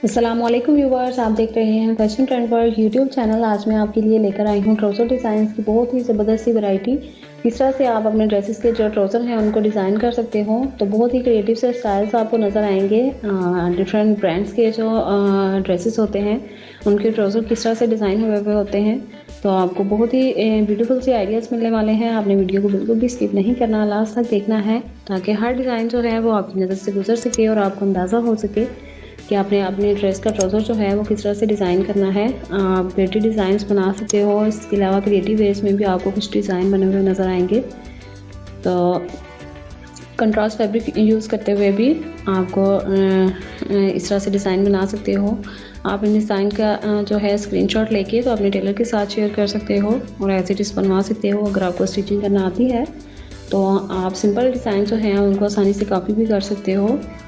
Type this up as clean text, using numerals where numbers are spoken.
अस्सलामुअलैकुम व्यूवर्स, आप देख रहे हैं fashion trend world YouTube channel. आज मैं आपके लिए लेकर आई हूँ ट्राउज़र डिज़ाइन की बहुत ही ज़बरदस्त सी वैरायटी। किस तरह से आप अपने ड्रेसेस के जो ट्राउज़र हैं उनको डिज़ाइन कर सकते हो। तो बहुत ही क्रिएटिव से स्टाइल्स आपको नज़र आएंगे। डिफरेंट ब्रांड्स के जो ड्रेसेस होते हैं उनके ट्राउज़र किस तरह से डिज़ाइन हुए होते हैं। तो आपको बहुत ही ब्यूटीफुल से आइडियाज़ मिलने वाले हैं। आपने वीडियो को बिल्कुल भी स्किप नहीं करना, लास्ट तक देखना है ताकि हर डिज़ाइन जो है वो आपकी नज़र से गुजर सके और आपको अंदाज़ा हो सके कि आपने अपने ड्रेस का ट्राउज़र जो है वो किस तरह से डिज़ाइन करना है। आप क्रिएटिव डिज़ाइंस बना सकते हो। इसके अलावा क्रिएटिव वेज में भी आपको कुछ डिज़ाइन बने हुए नज़र आएंगे। तो कंट्रास्ट फैब्रिक यूज़ करते हुए भी आपको इस तरह से डिज़ाइन बना सकते हो। आप इन डिज़ाइन का जो है स्क्रीनशॉट लेके तो अपने टेलर के साथ शेयर कर सकते हो और एज इट इज़ बनवा सकते हो। अगर आपको स्टिचिंग करना आती है तो आप सिंपल डिज़ाइन जो हैं उनको आसानी से कॉपी भी कर सकते हो